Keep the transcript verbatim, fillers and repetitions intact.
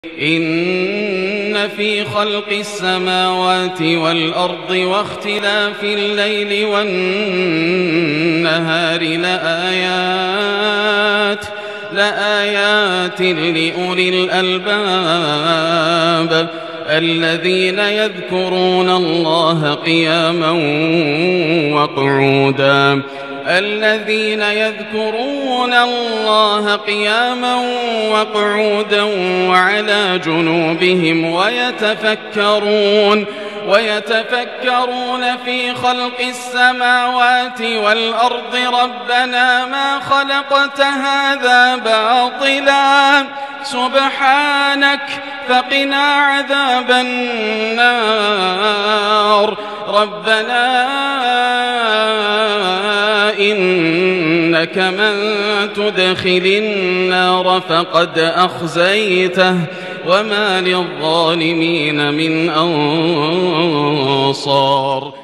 إن في خلق السماوات والأرض واختلاف الليل والنهار لآيات لآيات لأولي الألباب الذين يذكرون الله قياما وقعودا الذين يذكرون الله قياما وقعودا وعلى جنوبهم ويتفكرون ويتفكرون في خلق السماوات والأرض ربنا ما خلقت هذا باطلا سبحانك فقنا عذاب النار ربنا إنك من تدخل النار فقد أخزيته وما للظالمين من أنصار.